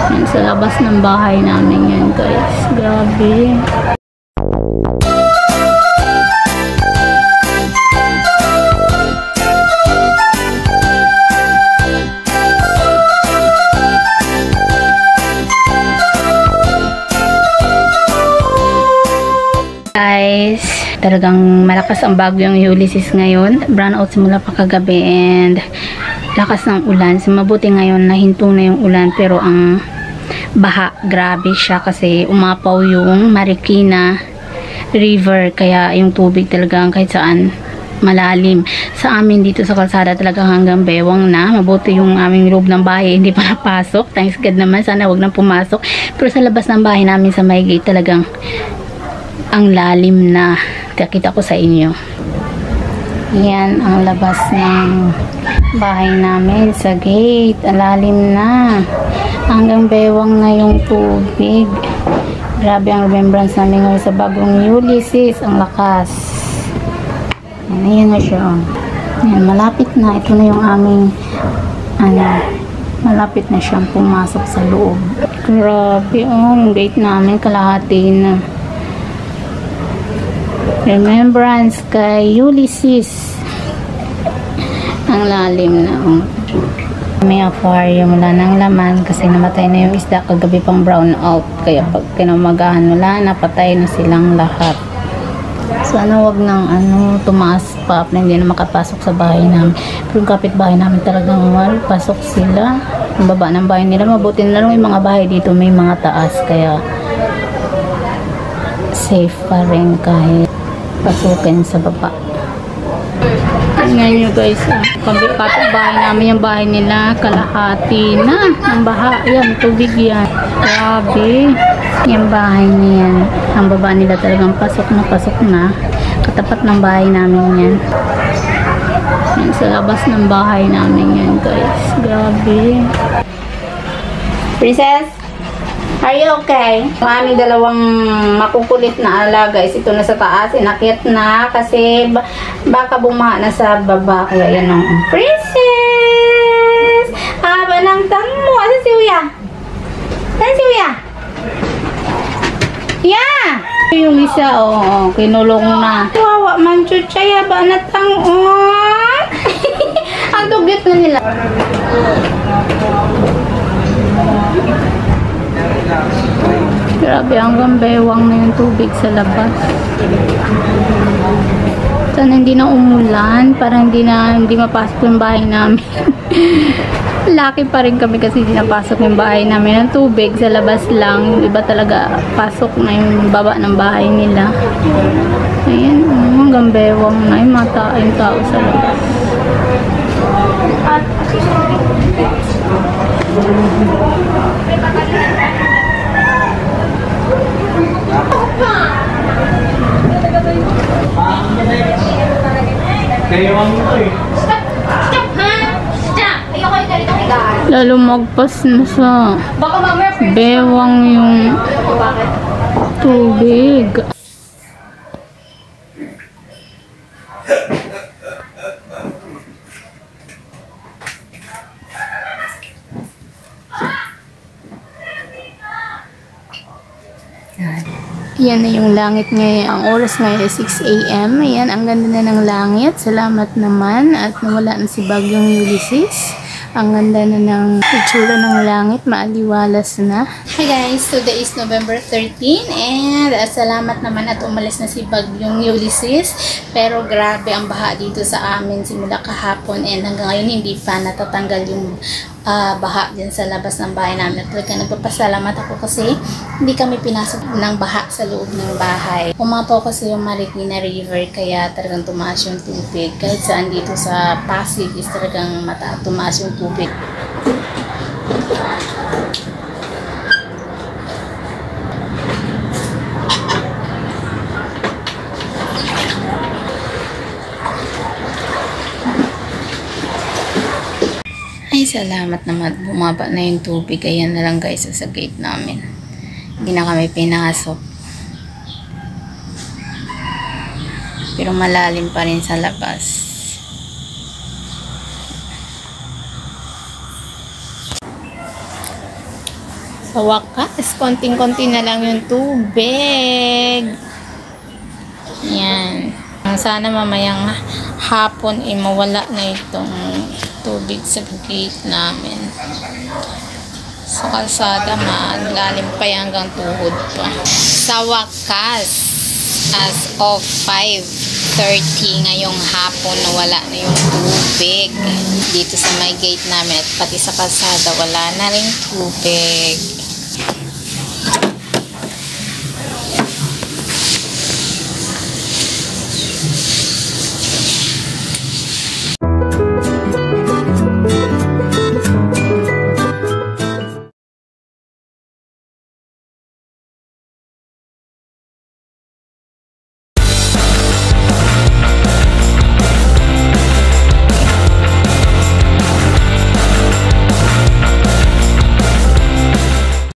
Yan, sa labas ng bahay namin yan, guys. Grabe. Guys, talagang malakas ang bagyong Ulysses ngayon. Brown out simula pa kagabi and lakas ng ulan. So, mabuti ngayon nahinto na yung ulan pero ang baha, grabe siya kasi umapaw yung Marikina River kaya yung tubig talagang kahit saan malalim. Sa amin dito sa kalsada talaga hanggang bewang na. Mabuti yung aming loob ng bahay hindi pa napasok. Thanks God naman, sana wag nang pumasok. Pero sa labas ng bahay namin sa may gate talagang ang lalim na. Kita ko sa inyo. Yan ang labas ng bahay namin sa gate. Ang lalim na. Hanggang bewang na yung tubig. Grabe ang remembrance namin ngayon sa bagong Ulysses. Ang lakas. Ayan na siya. Yan, malapit na. Ito na yung aming malapit na siyang pumasok sa loob. Grabe yung gate namin kalahati na. Remembrance kay Ulysses. Ang lalim na. May aquarium, wala nang laman kasi namatay na yung isda kagabi pang brown out. Kaya pag kinamagahan wala, napatay na silang lahat. Sana wag nang tumaas pa na hindi na makapasok sa bahay namin. Pero yung kapitbahay namin talagang pasok sila. Yung baba ng bahay nila, mabuti na lang yung mga bahay dito may mga taas kaya safe pa rin kahit pasukin sa baba. Tingnan nyo guys, kapitbahay namin yung bahay nila, kalahati na ang baha. Yan, tubig yan. Grabe. Yung bahay niyan. Ang baba nila talagang pasok na. Katapat ng bahay namin yan. Yan, sa labas ng bahay namin yan guys. Grabe. Princess? Are you okay? Ang aming dalawang makukulit na alaga is ito na sa taas. Inakit na kasi baka bumaha na sa baba. Kaya yan ang Princess! Haba ng tamo. Asan si Uya? Asan si Uya? Yeah! Yung isa, kinulong na. Wawa man chuchay. Haba na tangon. Ang tugyot na nila. Grabe, hanggang bewang na yung tubig sa labas. Sana hindi na umulan para hindi mapasok yung bahay namin. Lucky pa rin kami kasi hindi napasok yung bahay namin ng tubig sa labas lang. Yung iba talaga pasok na yung baba ng bahay nila. Ayan, hanggang bewang na yung tao sa labas. Lalo magpas na sa bewang yung tubig. Yan na yung langit ngayon. Ang oras ngayon ay 6 AM. Ayan, ang ganda na ng langit. Salamat naman. At nawala na si bagyong Ulysses. Ang ganda na ng itsura ng langit. Maaliwalas na. Hi guys, today is November 13. And salamat naman at umalis na si bagyong Ulysses. Pero grabe ang baha dito sa amin simula kahapon. And hanggang ngayon hindi pa natatanggal yung baha dyan sa labas ng bahay namin. Talaga nagpapasalamat ako kasi hindi kami pinasok ng baha sa loob ng bahay. Umapaw kasi yung Marikina River kaya talagang tumaas yung tubig. Kahit saan dito sa Pasig is talagang tumaas yung tubig. Ay, salamat naman. Bumaba na yung tubig. Ayan na lang guys sa gate namin. Hindi na kami pinasok. Pero malalim pa rin sa labas. Sa wakas, konting-konti na lang yung tubig. Yan. Sana mamayang hapon mawala na itong tubig sa gate namin. Sa kalsada, malalim pa yan hanggang tuhod pa. Sa wakas, as of 5:30 ngayong hapon, nawala na yung tubig. Dito sa may gate namin at pati sa kalsada, wala na rin tubig.